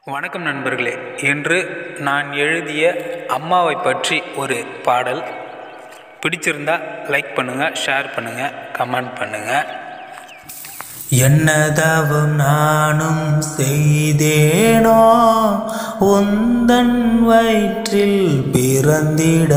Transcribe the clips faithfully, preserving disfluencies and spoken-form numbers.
வணக்கம் நண்பர்களே. இன்று நான் எழுதிய அம்மாவை பற்றி ஒரு பாடல். பிடிச்சிருந்தா லைக் பண்ணுங்கள், ஷேர் பண்ணுங்கள், கமெண்ட் பண்ணுங்கள். என்ன தவம் நானும் செய்தேனோ உந்தன் வயிற்றில் பிறந்திட,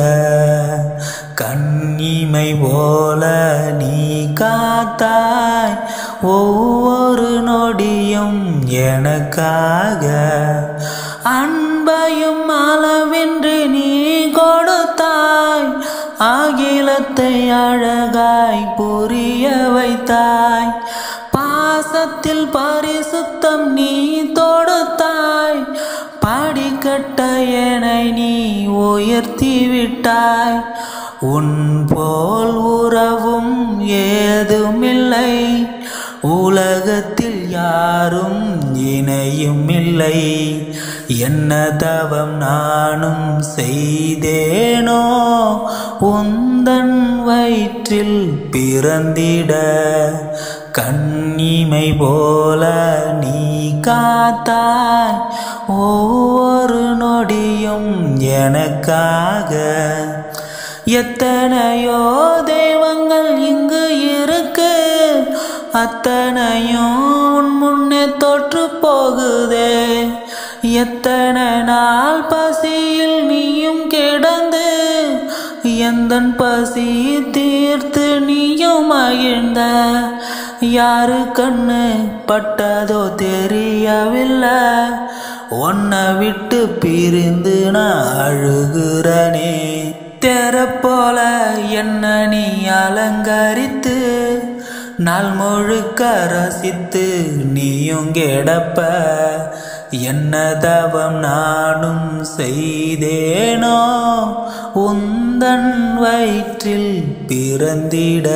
கண்ணிமை போல நீ காத்தாய் ஒவ்வொரு நொடியும் எனக்காக. அன்பையும் அளவின்றி நீ கொடுத்தாய், அகிலத்தை அழகாய் புரிய வைத்தாய். பாசத்தில் பரிசுத்தம் நீ தொடுத்தாய், படிக்கட்ட என்னை நீ உயர்த்தி விட்டாய். உன் போல் உறவும் ஏதுமில்லை, உலகத்தில் யாரும் இணையும் இல்லை. என்ன தவம் நானும் செய்தேனோ உந்தன் வயிற்றில் பிறந்திட, கண்ணிமை போல நீ காத்தாய் ஒவ்வொரு நொடியும் எனக்காக. எத்தனையோ தெய்வங்கள் இங்கு இருக்கு, அத்தனையும் உன் முன்னே தோற்று போகுதே. எத்தனை நாள் பசியில் நீயும் கிடந்து எந்தன் பசி தீர்த்து நீயும் மகிழ்ந்த. யாரு கண்ணு பட்டதோ தெரியவில்லை, உன்னை விட்டு பிரிந்து நான் அழுகிறனே. தெர போல என்ன நீ அலங்கரித்து நாள் முழுக்க ரசித்து நீயும் கிடப்ப. என்ன தவம் நானும் செய்தேனோ உந்தன் வயிற்றில் பிறந்திட,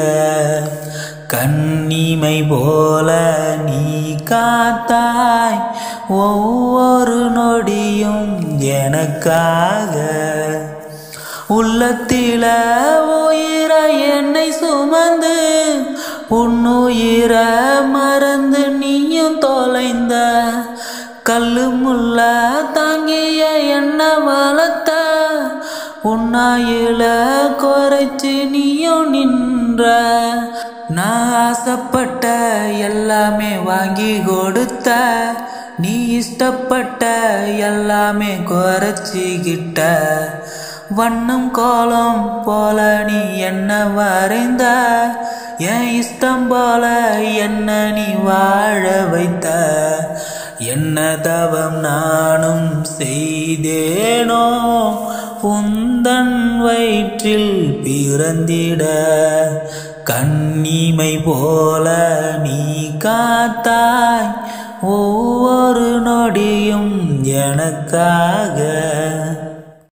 கண்ணிமை போல நீ காத்தாய் ஒவ்வொரு நொடியும் எனக்காக. உள்ளத்தில உயிர என்னை சுமந்து உன்னுயிர மறந்து நீயும் தொலைந்த. கல்லு முள்ள தாங்கிய என்ன வளர்த்த, உன்னாயில குறைச்சு நீயும் நின்ற. நான் ஆசைப்பட்ட எல்லாமே வாங்கி கொடுத்த, நீ இஷ்டப்பட்ட எல்லாமே குறைச்சிக்கிட்ட. வண்ணம் கோலம் போல நீ என்ன வரைந்த, என் இஷ்டம் போல என்ன நீ வாழ வைத்த. என்ன தவம் நானும் செய்தேனோ உந்தன் வயிற்றில் பிறந்திட, கண்ணிமை போல நீ காத்தாய் ஒவ்வொரு நொடியும் எனக்காக.